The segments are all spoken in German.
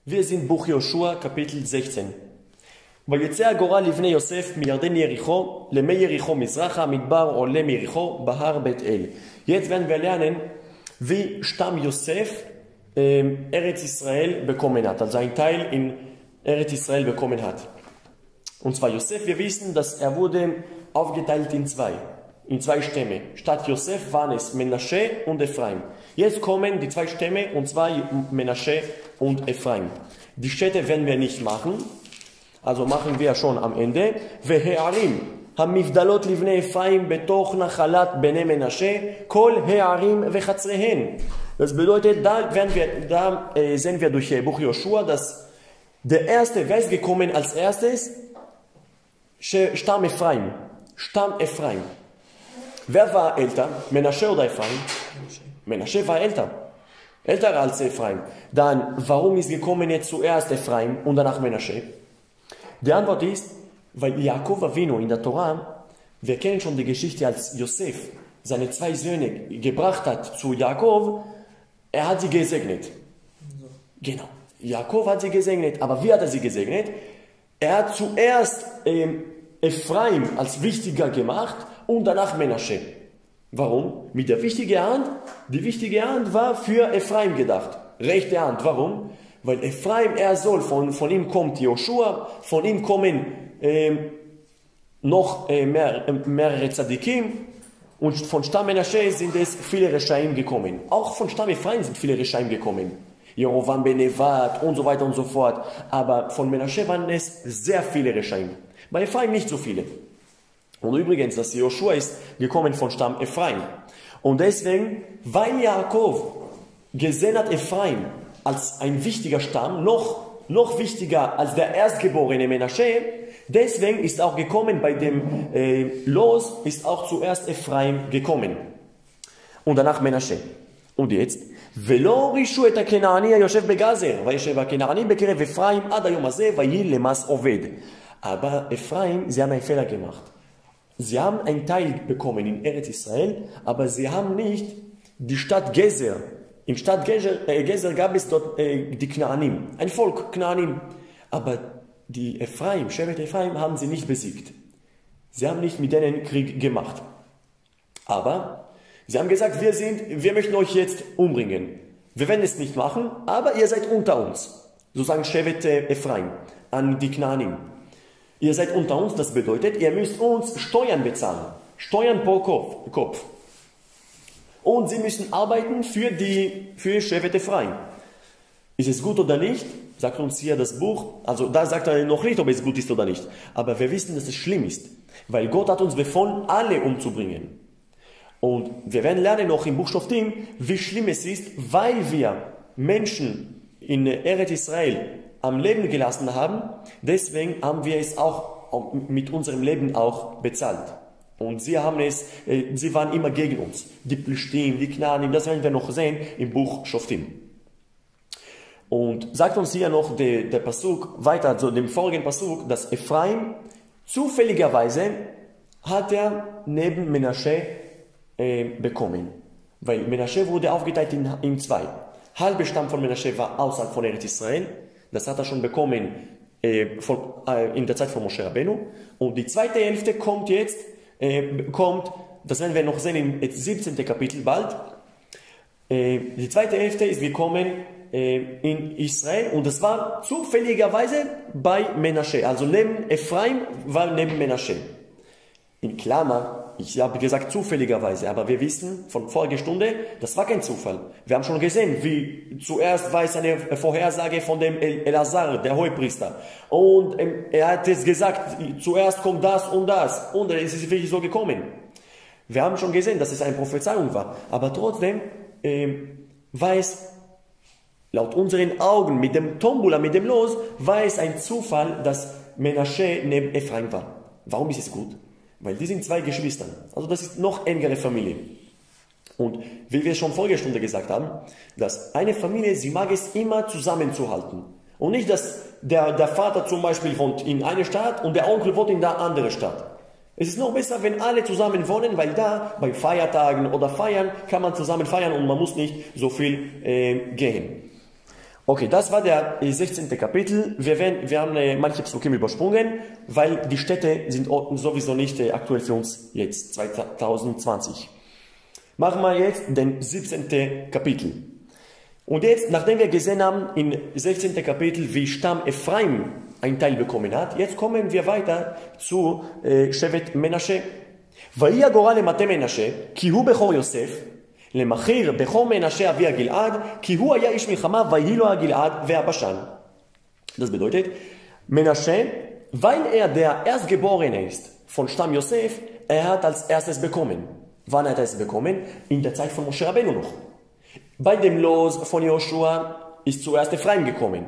Wir sind Buch Joshua, Kapitel 16. ויצא הגורל לבני יוסף מירדן יריחו למי יריחו מזרחה, מדבר עולה מיריחו, בהר בית אל. Jetzt werden wir lernen, wie Stamm Josef Eretz Israel bekommen hat, also ein Teil in Eretz Israel bekommen hat. Und zwar Josef, wir wissen, dass er wurde aufgeteilt in zwei Stämme. Statt Josef waren es Menasche und Ephraim. Jetzt kommen die zwei Stämme, und zwar Menasche und Ephraim. Die Städte werden wir nicht machen, also machen wir schon am Ende. והערים המבדלות לבני אפרים בתוך נחלת בני מנשה, כל הערים וחצריהן. Das bedeutet, da sehen wir durch Buch Joshua, dass der erste, wer ist gekommen als erstes? Stamm Ephraim. Stamm Ephraim. Wer war älter? Menasche oder Ephraim? Menasche war älter. Älter als Ephraim. Dann, warum ist gekommen jetzt zuerst Ephraim und danach Menasche? Die Antwort ist, weil Jakob Avinu in der Torah, wir kennen schon die Geschichte, als Josef seine zwei Söhne gebracht hat zu Jakob, er hat sie gesegnet. Genau. Jakob hat sie gesegnet. Aber wie hat er sie gesegnet? Er hat zuerst Ephraim als wichtiger gemacht und danach Menasche. Warum? Mit der wichtigen Hand, die wichtige Hand war für Ephraim gedacht. Rechte Hand. Warum? Weil Ephraim, er soll, von ihm kommt Joshua, von ihm kommen noch mehrere Tzadikim und von Stamm Menasche sind es viele Reshaim gekommen. Auch von Stamm Ephraim sind viele Reshaim gekommen. Jerovam ben Nevat und so weiter und so fort. Aber von Menasche waren es sehr viele Reshaim. Bei Ephraim nicht so viele. Und übrigens, dass Joshua ist gekommen von Stamm Ephraim. Und deswegen, weil Jakob gesehen hat Ephraim als ein wichtiger Stamm, noch wichtiger als der erstgeborene Menasche, deswegen ist auch gekommen, bei dem Los ist auch zuerst Ephraim gekommen. Und danach Menasche. Und jetzt, ולא רישו את הכנעני היושב בגזר, וישב הכנעני בקרב אפרים עד היום הזה, ויהי למס עובד. Aber Ephraim, sie haben einen Fehler gemacht. Sie haben einen Teil bekommen in Eretz Israel, aber sie haben nicht die Stadt Gezer. Im Stadt Gezer gab es dort die Knaanim, ein Volk Knaanim. Aber die Ephraim, Shevet Ephraim, haben sie nicht besiegt. Sie haben nicht mit denen Krieg gemacht. Aber sie haben gesagt, wir möchten euch jetzt umbringen. Wir werden es nicht machen, aber ihr seid unter uns. So sagen Shevet Ephraim an die Knaanim. Ihr seid unter uns, das bedeutet, ihr müsst uns Steuern bezahlen. Steuern pro Kopf. Und sie müssen arbeiten für Shevet Ephraim. Ist es gut oder nicht? Sagt uns hier das Buch. Also da sagt er noch nicht, ob es gut ist oder nicht. Aber wir wissen, dass es schlimm ist. Weil Gott hat uns befohlen, alle umzubringen. Und wir werden lernen noch im Buch Shoftim, wie schlimm es ist, weil wir Menschen in Eretz Israel am Leben gelassen haben. Deswegen haben wir es auch mit unserem Leben auch bezahlt. Und sie waren immer gegen uns. Die Plishtim, die Knaanim, das werden wir noch sehen im Buch Shoftim. Und sagt uns hier noch der Pasuk weiter, also dem vorigen Pasuk, dass Ephraim zufälligerweise hat er neben Menasche bekommen. Weil Menasche wurde aufgeteilt in zwei. Halbe Stamm von Menasche war außerhalb von Eretz Israel. Das hat er schon bekommen in der Zeit von Moshe Rabbeinu. Und die zweite Hälfte kommt jetzt, das werden wir noch sehen im 17. Kapitel bald. Die zweite Hälfte ist gekommen in Israel und das war zufälligerweise bei Menasche. Also neben Ephraim war neben Menasche. In Klammer, ich habe gesagt zufälligerweise, aber wir wissen von voriger Stunde, das war kein Zufall. Wir haben schon gesehen, wie zuerst war es eine Vorhersage von dem Elazar, der Hohepriester. Und er hat es gesagt, zuerst kommt das und es ist wirklich so gekommen. Wir haben schon gesehen, dass es eine Prophezeiung war. Aber trotzdem war es laut unseren Augen mit dem Tombula, mit dem Los, war es ein Zufall, dass Menasche neben Ephraim war. Warum ist es gut? Weil die sind zwei Geschwister. Also das ist noch engere Familie. Und wie wir schon vorige Stunde gesagt haben, dass eine Familie, sie mag es immer zusammenzuhalten. Und nicht, dass der Vater zum Beispiel wohnt in einer Stadt und der Onkel wohnt in der anderen Stadt. Es ist noch besser, wenn alle zusammen wohnen, weil da bei Feiertagen oder Feiern kann man zusammen feiern und man muss nicht so viel gehen. Okay, das war der 16. Kapitel. Wir haben manche Psukim übersprungen, weil die Städte sind sowieso nicht aktuell für uns jetzt, 2020. Machen wir jetzt den 17. Kapitel. Und jetzt, nachdem wir gesehen haben im 16. Kapitel, wie Stamm Ephraim einen Teil bekommen hat, jetzt kommen wir weiter zu Shevet Menashe. ויהי הגורל למטה מנשה, כי הוא בכור יוסף, למחיר בכור מנשה אבי הגלעד, כי הוא היה איש מלחמה, ויהי לו הגלעד והבשן. Das bedeutet, Menashe, weil er der Erstgeborene ist von Stamm Josef, er hat als erstes bekommen. Wann hat er es bekommen? In der Zeit von Moshe Rabbeinu noch. Bei dem Los von Joshua ist zuerst Ephraim gekommen.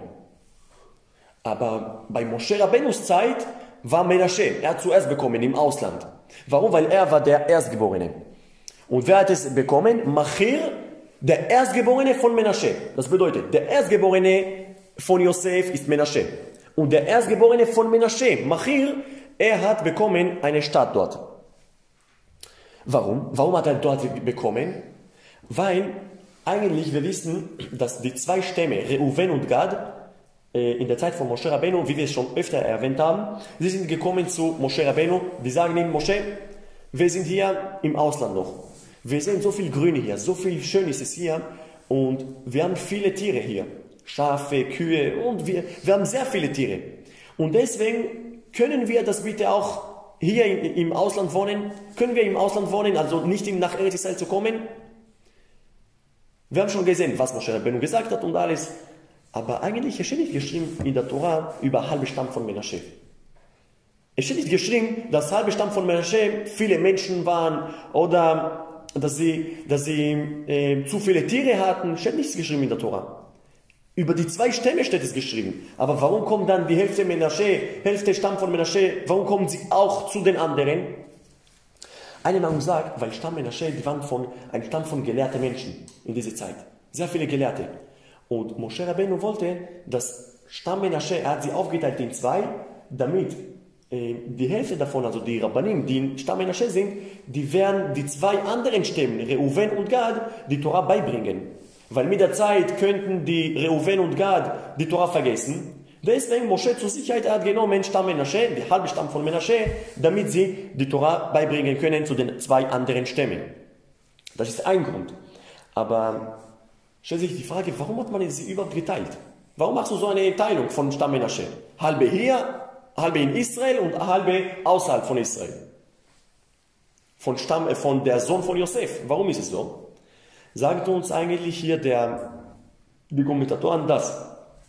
Aber bei Moshe Rabbeinus Zeit war Menashe, er hat zuerst bekommen im Ausland. Warum? Weil er war der Erstgeborene. Und wer hat es bekommen? Machir, der Erstgeborene von Menashe. Das bedeutet, der Erstgeborene von Josef ist Menashe. Und der Erstgeborene von Menashe, Machir, er hat bekommen eine Stadt dort. Warum? Warum hat er dort bekommen? Weil eigentlich wir wissen, dass die zwei Stämme, Reuven und Gad, in der Zeit von Moshe Rabbeinu, wie wir es schon öfter erwähnt haben, sie sind gekommen zu Moshe Rabbeinu, die sagen ihm, Moshe, wir sind hier im Ausland noch. Wir sehen so viel Grüne hier, so viel Schönes ist hier und wir haben viele Tiere hier. Schafe, Kühe und wir haben sehr viele Tiere. Und deswegen können wir das bitte auch hier im Ausland wohnen? Können wir im Ausland wohnen, also nicht nach Eretz Israel zu kommen? Wir haben schon gesehen, was Moshe Rabbeinu gesagt hat und alles. Aber eigentlich ist nicht geschrieben in der Tora über halbe Stamm von Menashe. Es steht nicht geschrieben, dass halbe Stamm von Menashe viele Menschen waren oder dass sie zu viele Tiere hatten. Es steht nichts geschrieben in der Tora. Über die zwei Stämme steht es geschrieben. Aber warum kommt dann die Hälfte Menashe, Hälfte Stamm von Menashe, warum kommen sie auch zu den anderen? Eine Meinung sagt, weil Stamm Menashe, die waren ein Stamm von gelehrten Menschen in dieser Zeit. Sehr viele Gelehrte. Und Moshe Rabbeinu wollte, dass Stamm Menashe, er hat sie aufgeteilt in zwei, damit die Hälfte davon, also die Rabbanim, die in Stamm Menashe sind, die werden die zwei anderen Stämmen, Reuven und Gad, die Tora beibringen. Weil mit der Zeit könnten die Reuven und Gad die Tora vergessen. Deswegen Moshe zur Sicherheit hat genommen Stamm Menashe, die halbe Stamm von Menashe, damit sie die Tora beibringen können zu den zwei anderen Stämmen. Das ist ein Grund. Aber stellt sich die Frage, warum hat man sie überhaupt geteilt? Warum machst du so eine Teilung von Stamm Menashe? Halbe hier, halbe in Israel und halbe außerhalb von Israel. Von der Sohn von Josef. Warum ist es so? Sagt uns eigentlich hier die Kommentatoren das.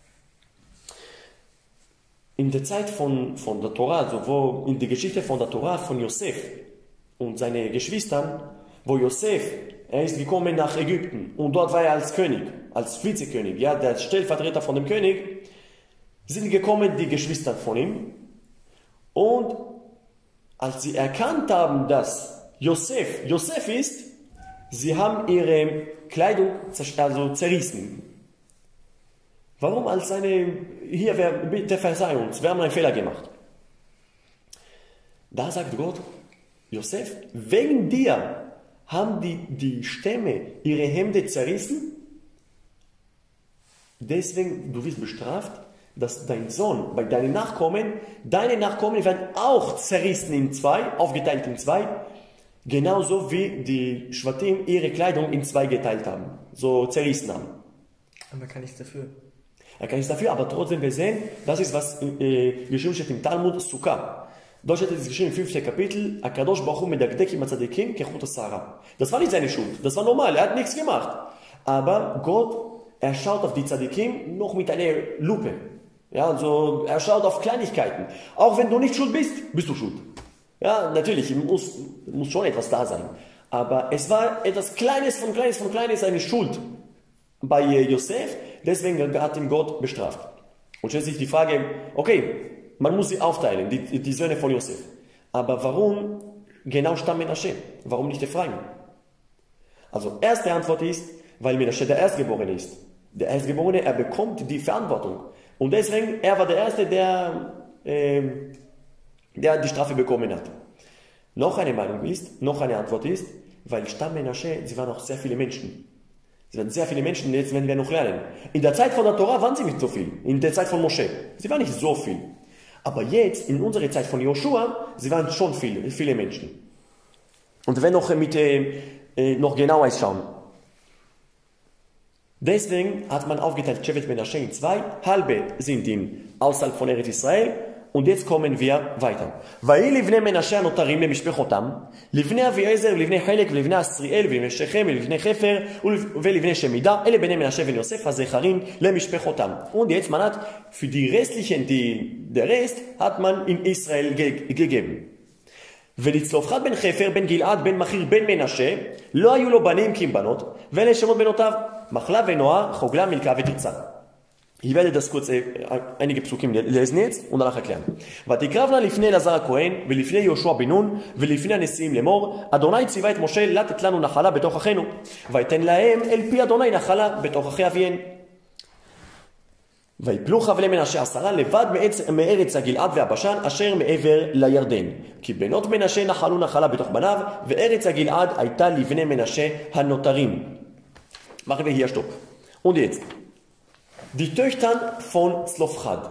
In der Zeit von der Tora, also in der Geschichte von der Tora von Josef und seine Geschwistern, wo Josef, er ist gekommen nach Ägypten und dort war er als König, als Vizekönig, ja, der Stellvertreter von dem König, sind gekommen die Geschwister von ihm und als sie erkannt haben, dass Josef ist, sie haben ihre Kleidung zerrissen. Warum? Hier, bitte verzeih uns, wir haben einen Fehler gemacht. Da sagt Gott, Josef, wegen dir haben die Stämme ihre Hemden zerrissen. Deswegen, du wirst bestraft, dass dein Sohn, bei deinen Nachkommen werden auch zerrissen in zwei, aufgeteilt in zwei, genauso wie die Schwatim ihre Kleidung in zwei geteilt haben, so zerrissen haben. Aber kann nichts dafür. Er kann nichts dafür, aber trotzdem wir sehen, das ist was geschrieben steht im Talmud Sukkah. Dort steht es geschrieben im 5. Kapitel, Akadosh Baruch Hu medakdek im Tzadikim kechut hasara. Das war nicht seine Schuld, das war normal, er hat nichts gemacht. Aber Gott, er schaut auf die Tzadikim noch mit einer Lupe. Ja, also er schaut auf Kleinigkeiten. Auch wenn du nicht schuld bist, bist du schuld. Ja, natürlich, muss schon etwas da sein. Aber es war etwas Kleines von Kleines eine Schuld bei Josef, deswegen hat ihn Gott bestraft. Und stellt sich die Frage, okay, man muss sie aufteilen, die Söhne von Josef. Aber warum genau Stamm Menashe? Warum nicht Ephraim? Also, erste Antwort ist, weil Menashe der Erstgeborene ist. Der Erstgeborene, er bekommt die Verantwortung. Und deswegen, er war der Erste, der die Strafe bekommen hat. Noch eine Antwort ist, weil Stamm Menashe, sie waren auch sehr viele Menschen. Es waren sehr viele Menschen, jetzt werden wir noch lernen. In der Zeit von der Tora waren sie nicht so viel. In der Zeit von Mosche. Sie waren nicht so viel. Aber jetzt, in unserer Zeit von Joshua, sie waren schon viele Menschen. Und wenn noch noch genauer schauen. Deswegen hat man aufgeteilt Shevet Menashe in zwei. Halbe sind außerhalb von Eretz Israel. Und jetzt kommen wir weiter. ויהי לבני מנשה הנותרים למשפחותם, לבני אביעזר ולבני חלק ולבני עשריאל ולבני שכם ולבני חפר ולבני שמידה, אלה בני מנשה ובני יוסף הזכרים למשפחותם. Und jetzt man hat für die restlichen, der Rest hat man in Israel gegeben. ולצלופחד בן חפר, בן גלעד, בן מכיר, בן מנשה, לא היו לו בנים כי אם בנות, ואלה שמות בנותיו, מחלה ונועה, חוגלה, מלכה ותרצה. Ich werde das kurz einige Psukim lesen jetzt und danach erklären. ותקרבנה לפני אלעזר הכהן ולפני יהושע בן נון ולפני הנשיאים לאמור, אדוני ציווה את משה לתת לנו נחלה בתוך אחינו, ויתן להם אל פי אדוני נחלה בתוך אחי אביהן. ויפלו חבלי מנשה 10 לבד מארץ הגלעד והבשן אשר מעבר לירדן. כי בנות מנשה נחלו נחלה בתוך בניו, וארץ הגלעד הייתה לבני מנשה הנותרים. Machen wir hier Stopp. Und jetzt. Die Töchter von Zlofchad.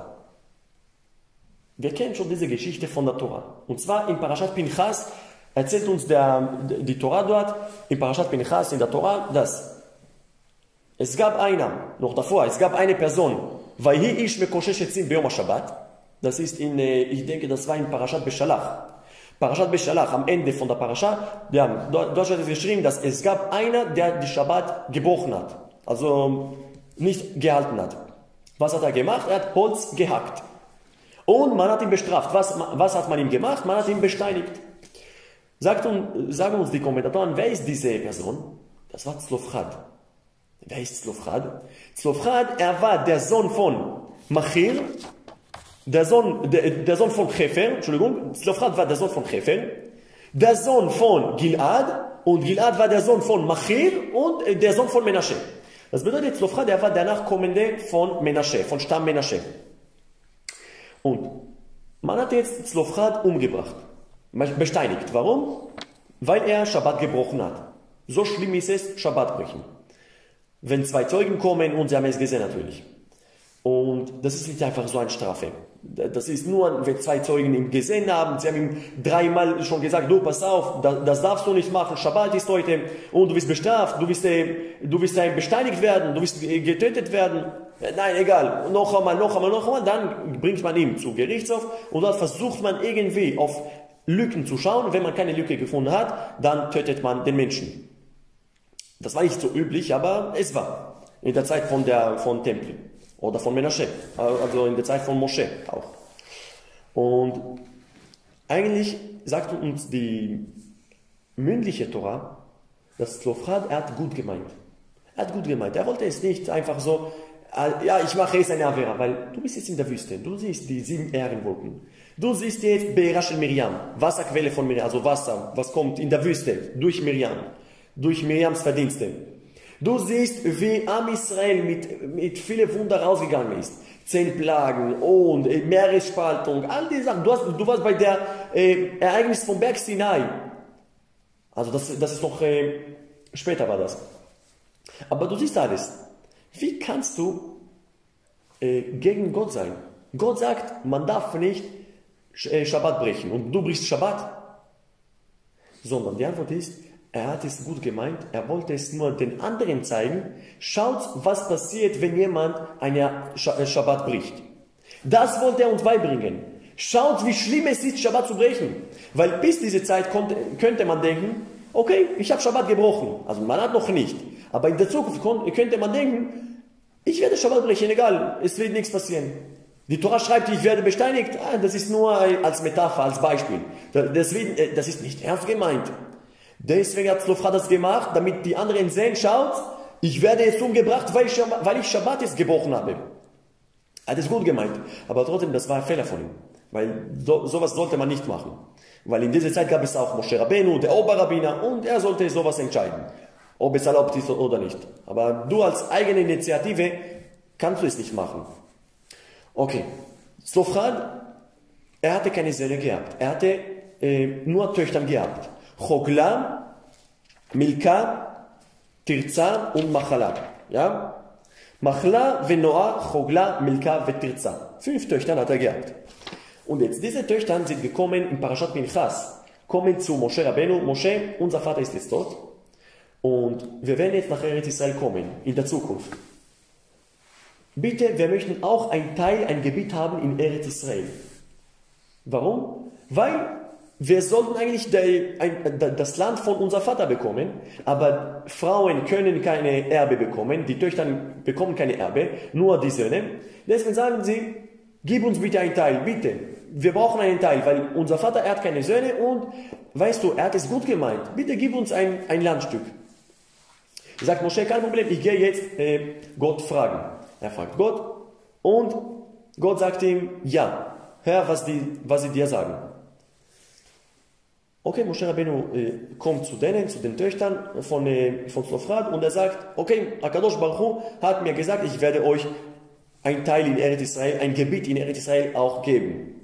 Wir kennen schon diese Geschichte von der Tora. Und zwar in Parashat Pinchas erzählt uns die Tora dort, in Parashat Pinchas in der Tora, dass es gab noch davor, es gab eine Person, Vayhi ish mekoshesh etzim beyom HaShabbat. Das ist ich denke, das war in Parashat Beshalach. Parashat Beshalach, am Ende von der Parasha, dort steht es geschrieben, dass es gab einer, der die Shabbat gebrochen hat. Also nicht gehalten hat. Was hat er gemacht? Er hat Holz gehackt. Und man hat ihn bestraft. Was hat man ihm gemacht? Man hat ihn besteinigt. Sagen uns die Kommentatoren, wer ist diese Person? Das war Zlofchad. Wer ist Zlofchad? Zlofchad, er war der Sohn von Machir, der Sohn von Chefer, Entschuldigung, Zlofchad war der Sohn von Chefer, der Sohn von Gilad und Gilad war der Sohn von Machir und der Sohn von Menashe. Das bedeutet, Zlofchad, der war der Nachkommende von Menashe, von Stamm Menashe. Und man hat jetzt Zlofchad umgebracht, besteinigt. Warum? Weil er Schabbat gebrochen hat. So schlimm ist es, Schabbat brechen. Wenn 2 Zeugen kommen und sie haben es gesehen natürlich. Und das ist nicht einfach so eine Strafe. Das ist nur, wenn 2 Zeugen ihn gesehen haben, sie haben ihm 3-mal schon gesagt, du pass auf, das darfst du nicht machen, Schabbat ist heute und du wirst bestraft, du wirst besteinigt werden, du wirst getötet werden. Nein, egal, noch einmal, dann bringt man ihn zu Gerichtshof und dort versucht man irgendwie auf Lücken zu schauen. Wenn man keine Lücke gefunden hat, dann tötet man den Menschen. Das war nicht so üblich, aber es war in der Zeit von Tempel oder von Menashe, also in der Zeit von Mosche auch. Und eigentlich sagt uns die mündliche Tora, dass Zlofchad, er hat gut gemeint. Er hat gut gemeint. Er wollte es nicht einfach so, ja, ich mache jetzt eine Avera, weil du bist jetzt in der Wüste, du siehst die 7 Ehrenwolken. Du siehst jetzt Be'era shel Miriam, Wasserquelle von Miriam, also Wasser, was kommt in der Wüste durch Miriam. Durch Miriams Verdienste. Du siehst, wie Am Israel mit vielen Wunder rausgegangen ist. 10 Plagen und Meeresspaltung, all diese Sachen. Du warst bei der Ereignis vom Berg Sinai. Also das ist noch, später war das. Aber du siehst alles. Wie kannst du gegen Gott sein? Gott sagt, man darf nicht Schabbat brechen und du brichst Schabbat. Sondern die Antwort ist, er hat es gut gemeint, er wollte es nur den anderen zeigen. Schaut, was passiert, wenn jemand einen Schabbat bricht. Das wollte er uns beibringen. Schaut, wie schlimm es ist, Schabbat zu brechen. Weil bis diese Zeit könnte man denken, okay, ich habe Schabbat gebrochen. Also man hat noch nicht. Aber in der Zukunft könnte man denken, ich werde Schabbat brechen, egal, es wird nichts passieren. Die Tora schreibt, ich werde besteinigt. Das ist nur als Metapher, als Beispiel. Deswegen, das ist nicht ernst gemeint. Deswegen hat Zlofchad das gemacht, damit die anderen sehen, schaut, ich werde jetzt umgebracht, weil ich Schabbat jetzt gebrochen habe. Er hat es gut gemeint, aber trotzdem, das war ein Fehler von ihm. Weil sowas sollte man nicht machen. Weil in dieser Zeit gab es auch Moshe Rabbeinu, der Oberrabbiner, und er sollte sowas entscheiden, ob es erlaubt ist oder nicht. Aber du als eigene Initiative kannst du es nicht machen. Okay, Zlofchad, er hatte keine Söhne gehabt, er hatte nur Töchter gehabt. Chogla, Milka Tirza und Machala. Ja? Machla, Venoah, Chogla, Milka, Tirza. 5 Töchter hat er gehabt. Und jetzt, diese Töchter sind gekommen in Parashat Pinchas, kommen zu Moshe Rabbeinu. Moshe, unser Vater ist jetzt tot. Und wir werden jetzt nach Eretz Israel kommen, in der Zukunft. Bitte, wir möchten auch ein Teil, ein Gebiet haben in Eretz Israel. Warum? Weil wir sollten eigentlich das Land von unserem Vater bekommen, aber Frauen können keine Erbe bekommen, die Töchter bekommen keine Erbe, nur die Söhne. Deswegen sagen sie, gib uns bitte einen Teil, bitte. Wir brauchen einen Teil, weil unser Vater, er hat keine Söhne und, weißt du, er hat es gut gemeint. Bitte gib uns ein Landstück. Sagt Moshe, kein Problem, ich gehe jetzt Gott fragen. Er fragt Gott und Gott sagt ihm, ja, hör, was sie dir sagen. Okay, Moshe Rabbeinu kommt zu den Töchtern von Zlofrad und er sagt, okay, Akadosh Baruch Hu hat mir gesagt, ich werde euch ein Teil in Eretz Israel, ein Gebiet in Eretz Israel auch geben.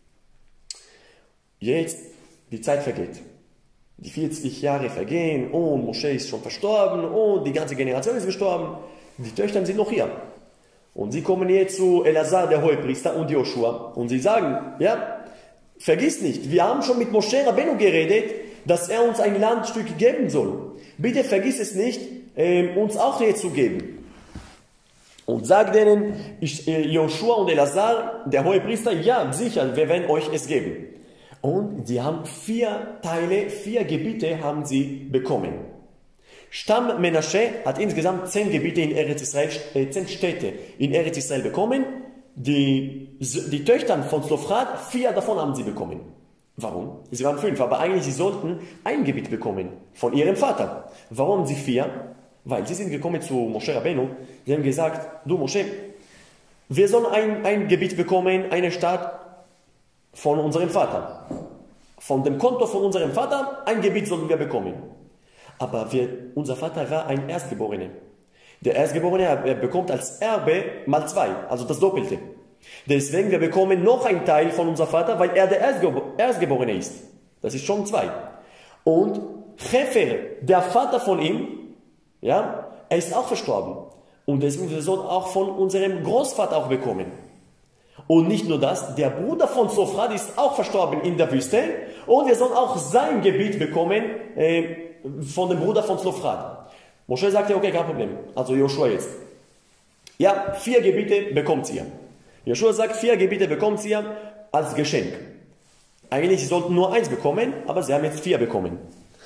Jetzt, die Zeit vergeht. Die 40 Jahre vergehen und Moshe ist schon verstorben und die ganze Generation ist gestorben. Die Töchter sind noch hier. Und sie kommen jetzt zu Elazar, der Hohepriester, und Joshua. Und sie sagen, ja, vergiss nicht, wir haben schon mit Moshe Rabbeinu geredet, dass er uns ein Landstück geben soll. Bitte vergiss es nicht, uns auch hier zu geben. Und sagt denen, Joshua und Elazar, der Hohepriester, ja, sicher, wir werden euch es geben. Und sie haben 4 Teile, 4 Gebiete haben sie bekommen. Stamm Menashe hat insgesamt 10 Gebiete in Eretz Israel, 10 Städte in Eretz Israel bekommen. Die Töchter von Zlofrad, 4 davon haben sie bekommen. Warum? Sie waren 5, aber eigentlich sie sollten ein Gebiet bekommen von ihrem Vater. Warum sie 4? Weil sie sind gekommen zu Moshe Rabbeinu. Sie haben gesagt, du Moshe, wir sollen ein Gebiet bekommen, eine Stadt von unserem Vater. Von dem Konto von unserem Vater, ein Gebiet sollen wir bekommen. Aber unser Vater war ein Erstgeborener. Der Erstgeborene, er bekommt als Erbe mal 2, also das Doppelte. Deswegen, wir bekommen noch einen Teil von unserem Vater, weil er der Erstgeborene ist. Das ist schon 2. Und Hefer, der Vater von ihm, ja, er ist auch verstorben. Und deswegen, wir sollen auch von unserem Großvater auch bekommen. Und nicht nur das, der Bruder von Zlofrad ist auch verstorben in der Wüste. Und wir sollen auch sein Gebiet bekommen von dem Bruder von Zlofrad. Moshe sagte, okay, kein Problem. Also Joshua jetzt. Ja, 4 Gebiete bekommt ihr. Joshua sagt, 4 Gebiete bekommt ihr als Geschenk. Eigentlich sie sollten nur 1 bekommen, aber sie haben jetzt 4 bekommen.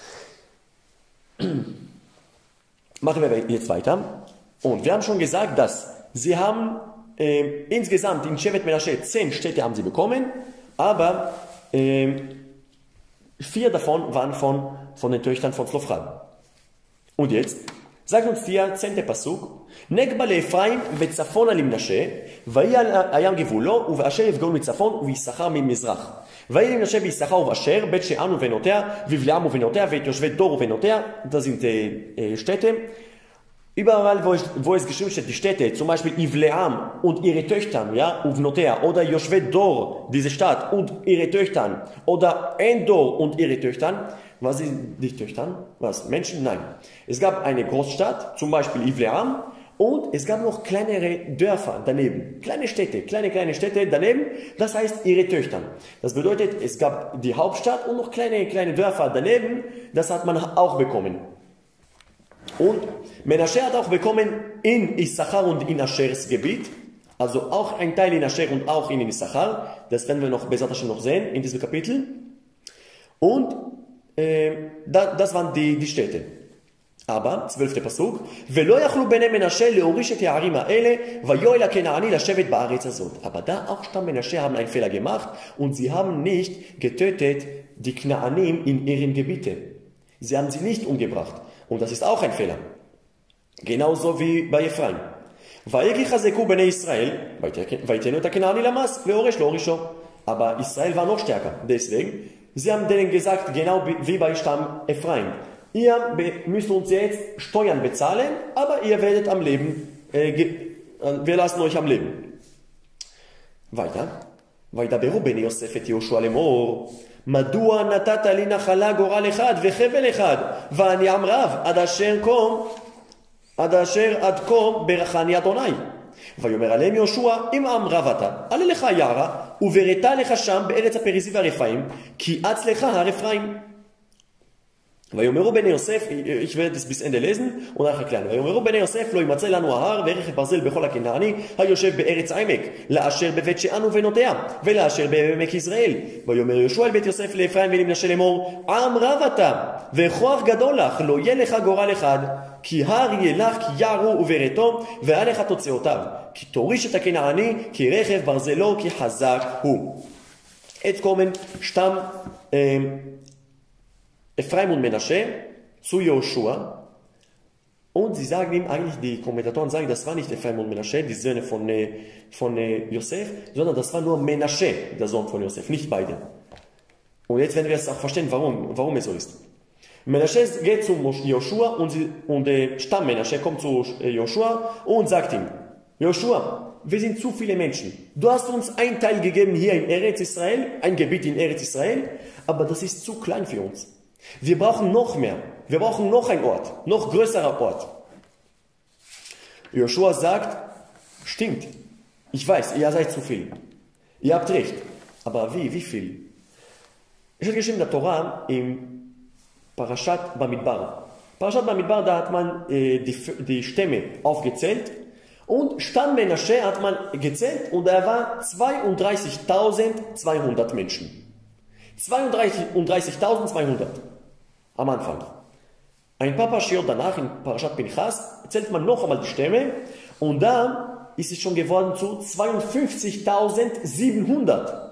Machen wir jetzt weiter. Und wir haben schon gesagt, dass sie haben insgesamt in Shevet Menashe 10 Städte haben sie bekommen, aber 4 davon waren von den Töchtern von Zlofrad. Und jetzt sagt uns der 10. Pasuk, Negba leEphraim vetzafona limnashe, vayal ayam givullo, uveasher yivgol mitzafon, uvisachar mimizrach. Vayal limnashe visachar uveasher, bet she'an uvenotea, vivleam uvenotea, vet yoshvet dor uvenotea. Das sind Städte. Überall, wo es geschrieben steht, die Städte, zum Beispiel Ivleam und ihre Töchter, ja, Uvnotea, oder Yoshvet Dor, diese Stadt, und ihre Töchter, oder Endor und ihre Töchter. Was sind die Töchter? Was? Menschen? Nein. Es gab eine Großstadt, zum Beispiel Ivleam, und es gab noch kleinere Dörfer daneben. Kleine Städte daneben, das heißt ihre Töchter. Das bedeutet, es gab die Hauptstadt und noch kleine Dörfer daneben, das hat man auch bekommen. Und Menashe hat auch bekommen in Issachar und in Aschers Gebiet, also auch ein Teil in Ascher und auch in Issachar, das werden wir noch noch sehen in diesem Kapitel. Und das waren die Städte. Aber, 12. Pasuk, aber da auch Stamm Menashe haben einen Fehler gemacht und sie haben nicht getötet die Knaanim in ihren Gebieten. Sie haben sie nicht umgebracht. Und das ist auch ein Fehler. Genauso wie bei Ephraim. Aber Israel war noch stärker. Deswegen, sie haben denen gesagt, genau wie bei Stamm Ephraim, ihr müsst uns jetzt Steuern bezahlen, aber ihr werdet am Leben, wir lassen euch am Leben. Weiter. וידברו בני יוסף את יהושע לאמור, מדוע נתת לי נחלה גורל אחד וחבל אחד, ואני עם רב עד אשר קום עד אשר עד כה ברכני אדוני. ויאמר עליהם יהושע אם עם רב אתה, עלה לך יערה, ובראת לך שם בארץ הפריזי והרפאים, כי אץ לך הר אפרים. ויאמרו בני יוסף, ich werde das bis Ende lesen und nachher erklären. ויאמרו בני יוסף לא ימצא לנו ההר ורכב ברזל בכל הכנעני היושב בארץ עמק, לאשר בבית שאן ובנותיה, ולאשר בעמק יזרעאל. ויאמר יהושע אל בית יוסף לאפרים ולמנשה לאמור, עם רב אתה, וכוח גדול לך, לא יהיה לך גורל אחד, כי הר יהיה לך כי יערו וברתו, והיה לך תוצאותיו, כי תוריש את הכנעני, כי רכב ברזלו, כי חזק הוא. Jetzt kommen Stamm Ephraim und Menasche zu Joshua und sie sagen ihm, eigentlich die Kommentatoren sagen, das war nicht Ephraim und Menasche, die Söhne von Josef, sondern das war nur Menasche, der Sohn von Josef, nicht beide. Und jetzt werden wir es auch verstehen, warum es so ist. Menasche geht zu Joshua und der Stamm Menasche kommt zu Joshua und sagt ihm, Joshua, wir sind zu viele Menschen. Du hast uns ein Teil gegeben hier in Eretz Israel, ein Gebiet in Eretz Israel, aber das ist zu klein für uns. Wir brauchen noch mehr. Wir brauchen noch einen Ort, noch größerer Ort. Joshua sagt, stimmt, ich weiß, ihr seid zu viel. Ihr habt recht. Aber wie viel? Es steht geschrieben in der Torah im Parashat Bamidbar. Parashat Bamidbar, da hat man die Stämme aufgezählt und Stamm Menasche hat man gezählt und er war 32.200 Menschen. 32.200 am Anfang. Ein paar Parashiot danach, in Parashat Pinchas, zählt man noch einmal die Stämme und da ist es schon geworden zu 52.700.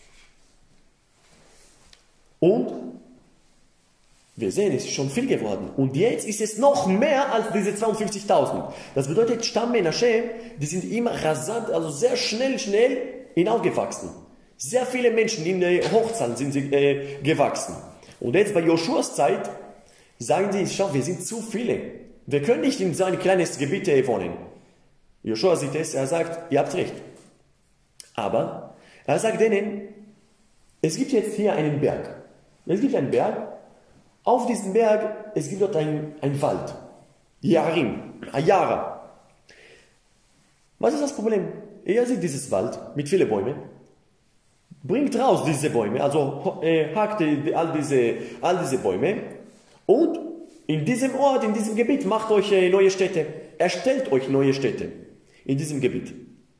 Und wir sehen, es ist schon viel geworden. Und jetzt ist es noch mehr als diese 52.000. Das bedeutet, Stamm Menasche, die sind immer rasant, also sehr schnell hinaufgewachsen. Sehr viele Menschen in der Hochzahl sind sie gewachsen. Und jetzt bei Joshuas Zeit sagen sie, schau, wir sind zu viele. Wir können nicht in so ein kleines Gebiet wohnen. Joshua sieht es, er sagt, ihr habt recht. Aber er sagt denen, es gibt jetzt hier einen Berg. Es gibt einen Berg. Auf diesem Berg, es gibt dort einen Wald. Yarim, Ayara. Was ist das Problem? Ihr seht dieses Wald mit vielen Bäumen. Bringt raus diese Bäume, also hakt all diese Bäume und in diesem Ort, in diesem Gebiet macht euch neue Städte. Erstellt euch neue Städte in diesem Gebiet.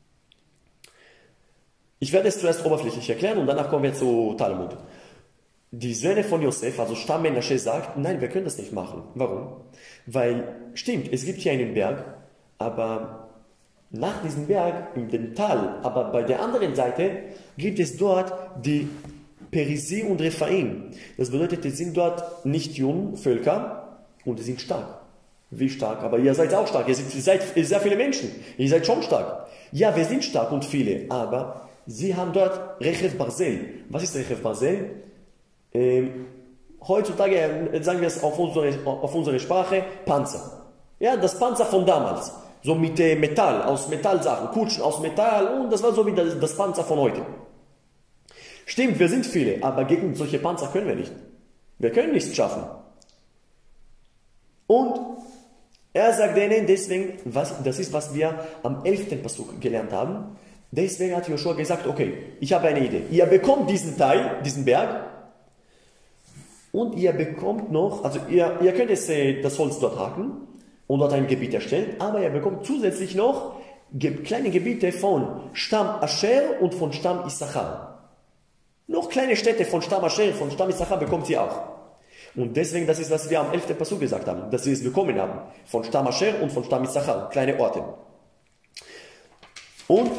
Ich werde es zuerst oberflächlich erklären und danach kommen wir zu Talmud. Die Söhne von Josef, also Stamm Menasche, sagt, nein, wir können das nicht machen. Warum? Weil, stimmt, es gibt hier einen Berg, aber nach diesem Berg, in dem Tal, aber bei der anderen Seite, gibt es dort die Perizi und Rephaim. Das bedeutet, es sind dort nicht junge Völker und die sind stark. Wie stark? Aber ihr seid auch stark. Ihr seid sehr viele Menschen. Ihr seid schon stark. Ja, wir sind stark und viele, aber sie haben dort Rechev Barzel. Was ist Rechev Barzel? Heutzutage sagen wir es auf unsere Sprache Panzer. Ja, das Panzer von damals. So mit Metall, aus Metallsachen, Kutschen aus Metall und das war so wie das Panzer von heute. Stimmt, wir sind viele, aber gegen solche Panzer können wir nicht. Wir können nichts schaffen. Und er sagt denen deswegen, das ist, was wir am 11. Pasuk gelernt haben, deswegen hat Joshua gesagt, okay, ich habe eine Idee. Ihr bekommt diesen Teil, diesen Berg und ihr bekommt noch, also ihr könnt das Holz dort haken und dort ein Gebiet erstellen, aber ihr bekommt zusätzlich noch kleine Gebiete von Stamm Asher und von Stamm Issachar. Noch kleine Städte von Stamm Asher, von Stamm Issachar bekommt ihr auch. Und deswegen, das ist, was wir am 11. Pasuk gesagt haben, dass wir es bekommen haben. Von Stamm Asher und von Stamm Issachar, kleine Orte. Und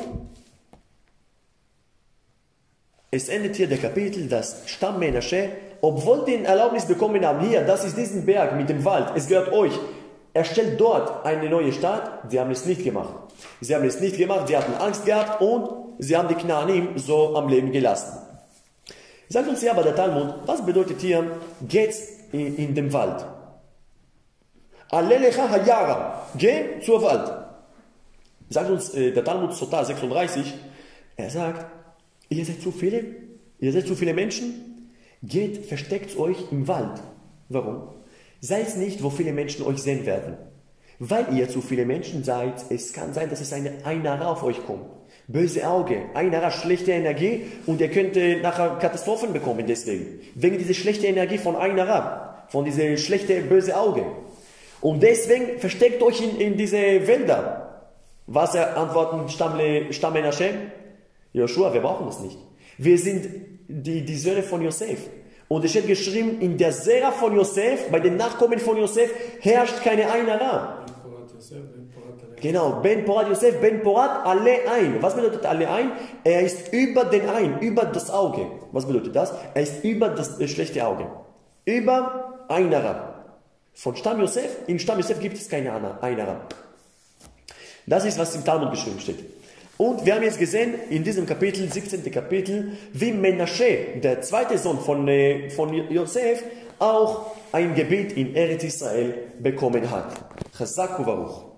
es endet hier der Kapitel, dass Stamm Menasche, obwohl die Erlaubnis bekommen haben, hier, das ist diesen Berg mit dem Wald, es gehört euch, erstellt dort eine neue Stadt, sie haben es nicht gemacht. Sie haben es nicht gemacht, sie hatten Angst gehabt und sie haben die Knaanim so am Leben gelassen. Sagt uns hier aber der Talmud, was bedeutet hier, geht in den Wald? Alelecha hayara, geh zur Wald. Sagt uns der Talmud Sotah 36, er sagt, ihr seid zu viele Menschen, geht, versteckt euch im Wald. Warum? Seid nicht, wo viele Menschen euch sehen werden. Weil ihr zu viele Menschen seid, es kann sein, dass es eine Einara auf euch kommt. Böse Auge, Einara, schlechte Energie und ihr könnt nachher Katastrophen bekommen deswegen. Wegen dieser schlechten Energie von Einara, von dieser schlechte böse Auge. Und deswegen versteckt euch in diese Wälder. Was antworten Stamm Menashe? Joshua, wir brauchen das nicht. Wir sind die Söhne von Josef. Und es steht geschrieben, in der Sera von Josef, bei den Nachkommen von Josef, herrscht keine Einara. Genau, Ben Porat Yosef, Ben Porat, alle ein. Was bedeutet alle ein? Er ist über den Ein, über das Auge. Was bedeutet das? Er ist über das schlechte Auge. Über Einara. Von Stamm Yosef, in Stamm Yosef gibt es keine Einara. Das ist, was im Talmud geschrieben steht. Und wir haben jetzt gesehen, in diesem Kapitel, 17. Kapitel, wie Menashe, der zweite Sohn von Josef, auch ein Gebiet in Eretz Israel bekommen hat. Chazak u'Baruch.